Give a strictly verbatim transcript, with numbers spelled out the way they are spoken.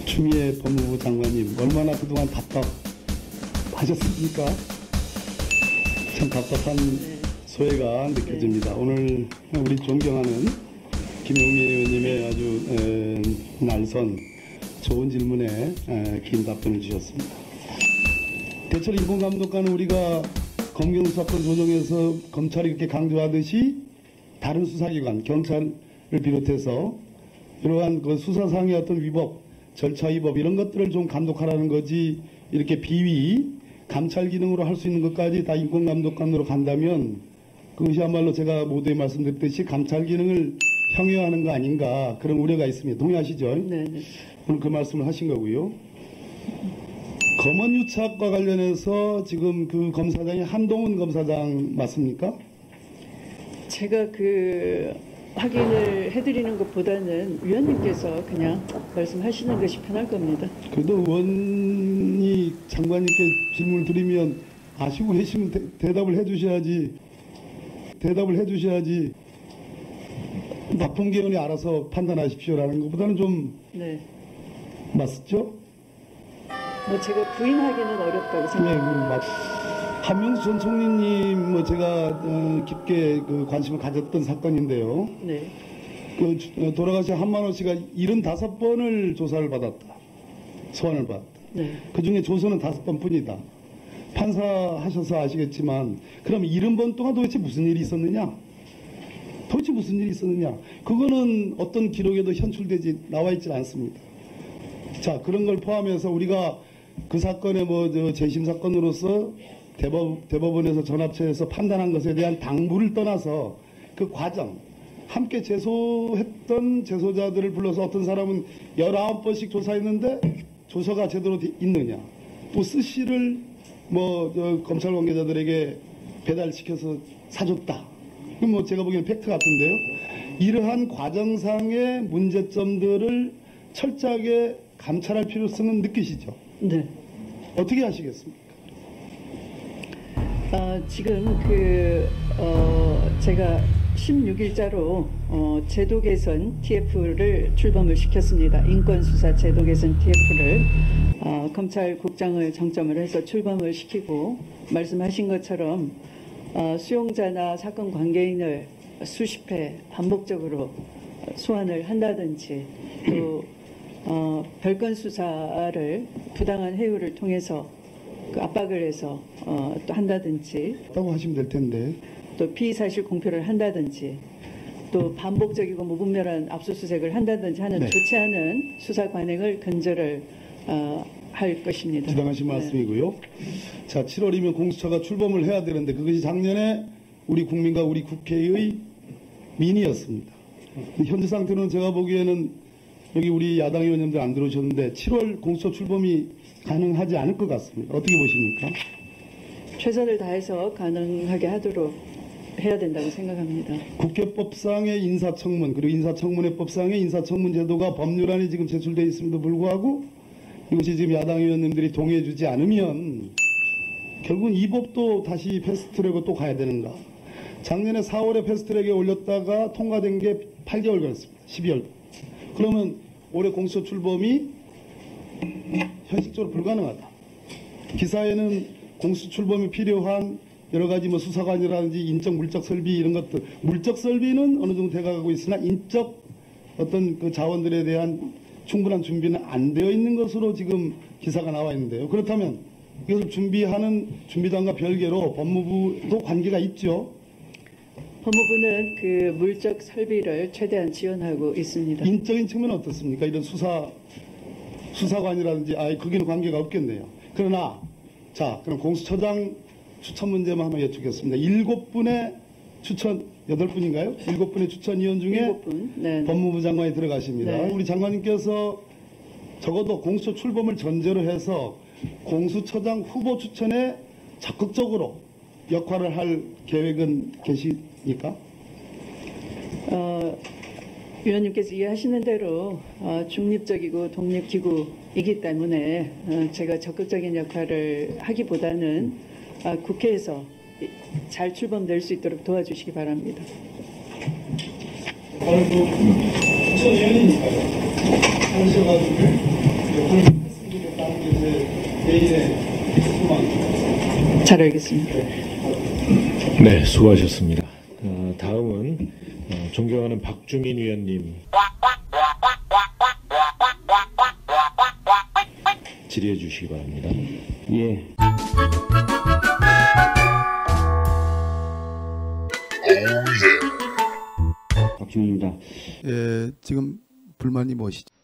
추미애 법무부 장관님, 얼마나 그동안 답답하셨습니까? 참 답답한 네. 소외가 느껴집니다. 네. 오늘 우리 존경하는 김용민 의원님의 아주 에, 날선 좋은 질문에 에, 긴 답변을 주셨습니다. 대철 인권감독관은 우리가 검경수사권 조정에서 검찰이 이렇게 강조하듯이 다른 수사기관, 경찰을 비롯해서 이러한 그 수사상의 어떤 위법, 절차 위법 이런 것들을 좀 감독하라는 거지, 이렇게 비위, 감찰 기능으로 할 수 있는 것까지 다 인권감독관으로 간다면 그것이야말로 제가 모두에 말씀드렸듯이 감찰 기능을 형해하는 거 아닌가, 그런 우려가 있습니다. 동의하시죠? 네. 오늘 그 말씀을 하신 거고요. 검언유착과 관련해서 지금 그 검사장이 한동훈 검사장 맞습니까? 제가 그 확인을 해드리는 것보다는 위원님께서 그냥 말씀하시는 것이 편할 겁니다. 그래도 의원이 장관님께 질문을 드리면 아시고 계시면 대, 대답을 해주셔야지 대답을 해주셔야지 납품개원이 알아서 판단하십시오라는 것보다는 좀 네. 맞죠? 뭐 제가 부인하기는 어렵다고 생각합니다. 네, 한명수 전 총리님 뭐 제가 어, 깊게 그 관심을 가졌던 사건인데요. 네. 그 돌아가신 한만호 씨가 칠십오 번을 조사를 받았다. 소환을 받았다. 네. 그 중에 조서는 다섯 번뿐이다. 판사하셔서 아시겠지만 그럼 칠십 번 동안 도대체 무슨 일이 있었느냐? 도대체 무슨 일이 있었느냐? 그거는 어떤 기록에도 현출되지 나와 있지 않습니다. 자, 그런 걸 포함해서 우리가 그 사건의 뭐 재심 사건으로서 대법, 대법원에서 전합체에서 판단한 것에 대한 당부를 떠나서 그 과정, 함께 제소했던 제소자들을 불러서 어떤 사람은 열아홉 번씩 조사했는데 조서가 제대로 있느냐, 또 스시를 뭐 검찰 관계자들에게 배달시켜서 사줬다. 그럼 뭐 제가 보기에는 팩트 같은데요. 이러한 과정상의 문제점들을 철저하게 감찰할 필요성은 느끼시죠? 네. 어떻게 하시겠습니까? 아, 지금 그, 어, 제가 십육 일자로 어, 제도 개선 티에프를 출범을 시켰습니다. 인권수사 제도 개선 티에프를 어, 검찰국장을 정점을 해서 출범을 시키고, 말씀하신 것처럼 어, 수용자나 사건 관계인을 수십 회 반복적으로 소환을 한다든지, 또 어, 별건 수사를 부당한 해유를 통해서 그 압박을 해서 어, 또 한다든지, 라고 하시면 될 텐데, 또 피의사실 공표를 한다든지, 또 반복적이고 무분별한 압수수색을 한다든지 하는 네. 좋지 않은 수사 관행을 근절을 어, 할 것입니다. 지당하신 네. 말씀이고요. 자, 칠월이면 공수처가 출범을 해야 되는데 그것이 작년에 우리 국민과 우리 국회의 민의였습니다. 현재 상태로는 제가 보기에는 여기 우리 야당 의원님들 안 들어오셨는데 칠월 공수처 출범이 가능하지 않을 것 같습니다. 어떻게 보십니까? 최선을 다해서 가능하게 하도록 해야 된다고 생각합니다. 국회법상의 인사청문, 그리고 인사청문회법상의 인사청문 제도가 법률안이 지금 제출되어 있음에도 불구하고 이것이 지금 야당 의원님들이 동의해 주지 않으면 결국은 이 법도 다시 패스트트랙으로 또 가야 되는가. 작년에 사월에 패스트트랙에 올렸다가 통과된 게 팔 개월 걸렸습니다. 십이월. 그러면 올해 공수처 출범이 현실적으로 불가능하다. 기사에는 공수처 출범이 필요한 여러 가지 뭐 수사관이라든지 인적 물적 설비 이런 것들, 물적 설비는 어느 정도 돼가고 있으나 인적 어떤 그 자원들에 대한 충분한 준비는 안 되어 있는 것으로 지금 기사가 나와 있는데요. 그렇다면 이것을 준비하는 준비단과 별개로 법무부도 관계가 있죠. 법무부는 그 물적 설비를 최대한 지원하고 있습니다. 인적인 측면은 어떻습니까? 이런 수사 수사관이라든지 아예 거기는 관계가 없겠네요. 그러나 자, 그럼 공수처장 추천 문제만 한번 여쭙겠습니다. 일곱 분의 추천, 여덟 분인가요? 일곱 분의 추천위원 중에 일곱 분. 네. 법무부 장관이 들어가십니다. 네. 우리 장관님께서 적어도 공수처 출범을 전제로 해서 공수처장 후보 추천에 적극적으로 역할을 할 계획은 계십니까? 어, 위원님께서 이해하시는 대로 어, 중립적이고 독립기구이기 때문에 어, 제가 적극적인 역할을 하기보다는 어, 국회에서 잘 출범될 수 있도록 도와주시기 바랍니다. 아이고, 추천위원이니까요. 하셔가지고 잘 알겠습니다. 네, 수고하셨습니다. 어, 다음은 어, 존경하는 박주민 위원님 질의해 주시기 바랍니다. 예. 박주민입니다. 예, 지금 불만이 무엇이죠?